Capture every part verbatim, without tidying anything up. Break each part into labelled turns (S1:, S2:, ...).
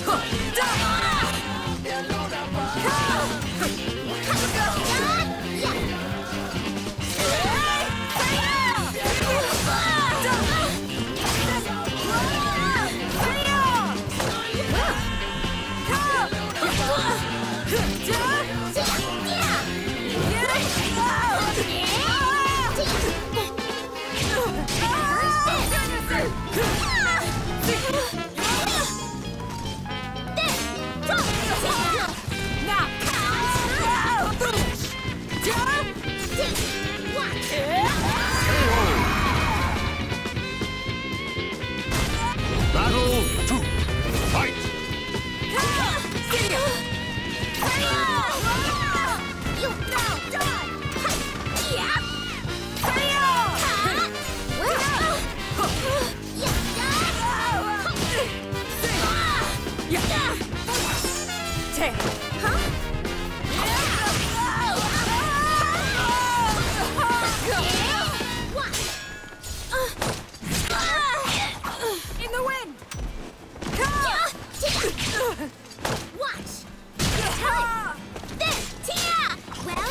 S1: Battle two. Fight!
S2: In the wind! Watch! This! Tia! Well,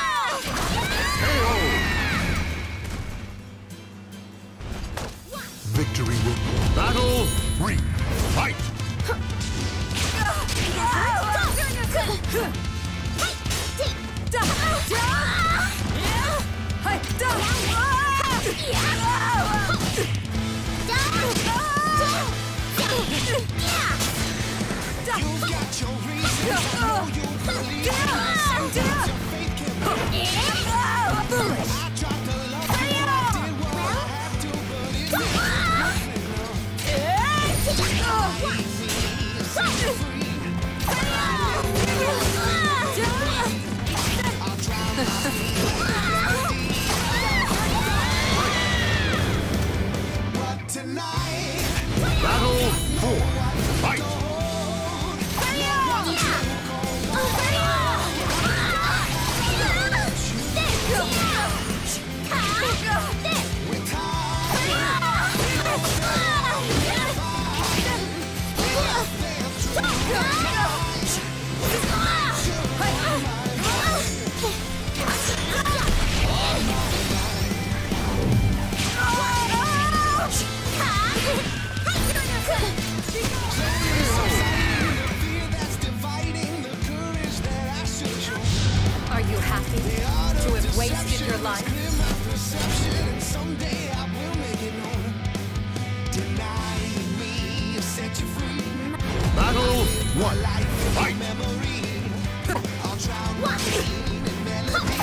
S1: Victory will... Battle three. Fight!
S3: You've got your reasons, I know you believe me. Sometimes your faith can be foolish. I tried to love you, I did what I had to, but it didn't set you free. I'll try but tonight,
S1: Battle four. Fight!
S3: with time, fear that's dividing the courage that I should show.
S2: Are you happy to have wasted your life?
S3: Clear my perception, and someday I will make it known. Deny me, set you free.
S1: Battle one.
S3: Life
S1: Fight!
S3: memory. I'll drown my pain in melody.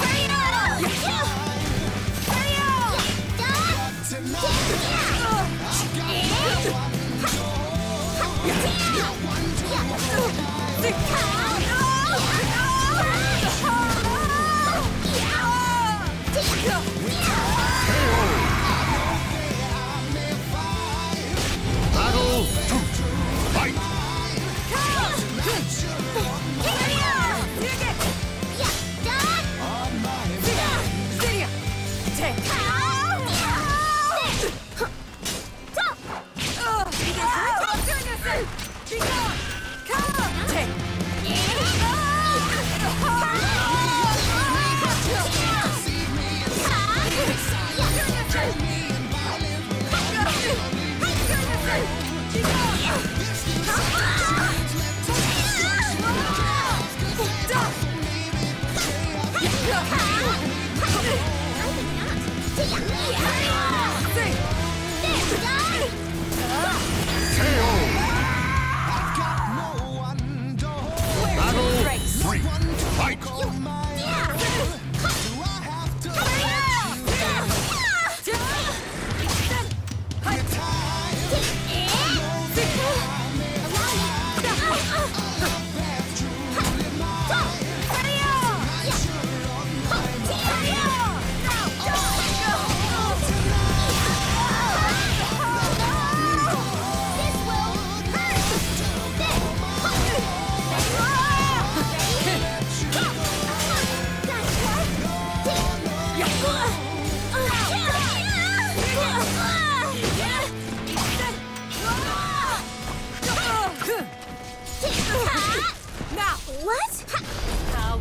S3: But tonight, I've got no one to hold. No one to I may find.
S1: Battle two. Fight!
S3: On my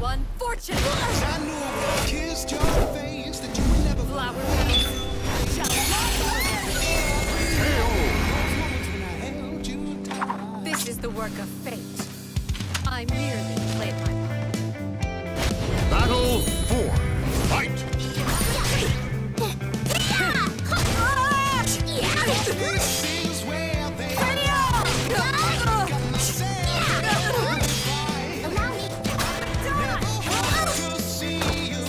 S2: unfortunate!
S3: I knew when I kissed your face that you would never
S2: Flower petals.
S3: held you tight.
S2: This is the work of fate. I merely played my part.
S1: Battle four. Fight!
S3: This is where they got myself to see you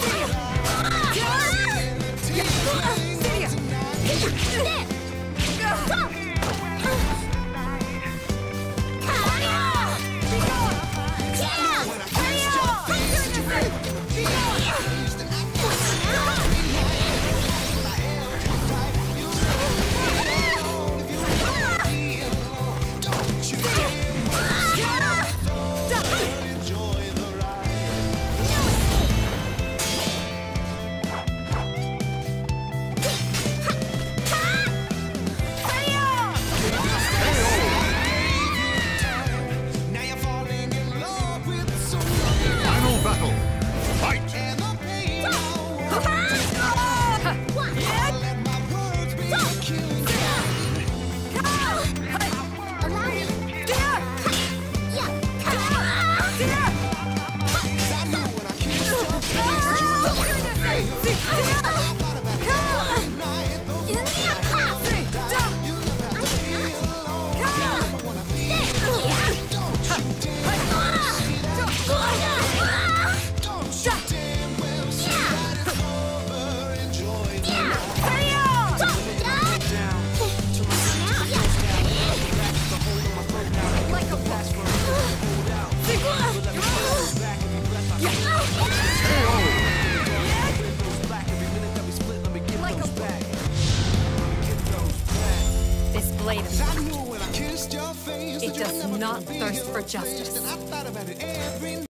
S3: Now you're falling in love with someone.
S1: Final battle. Fight!
S3: And the pain I let my words be killing. I knew when I kissed your face that you were I thought about it every night. Those you never feel alone. Never wanna feel alone. Don't you dare see that. Don't you damn well see that it's over. Enjoy the
S2: Like a boss. Like a This blade of
S3: I knew when I kissed your face
S2: It
S3: that you
S2: does
S3: were never
S2: not
S3: gonna be
S2: thirst for
S3: replaced.
S2: justice.
S3: And I thought about it every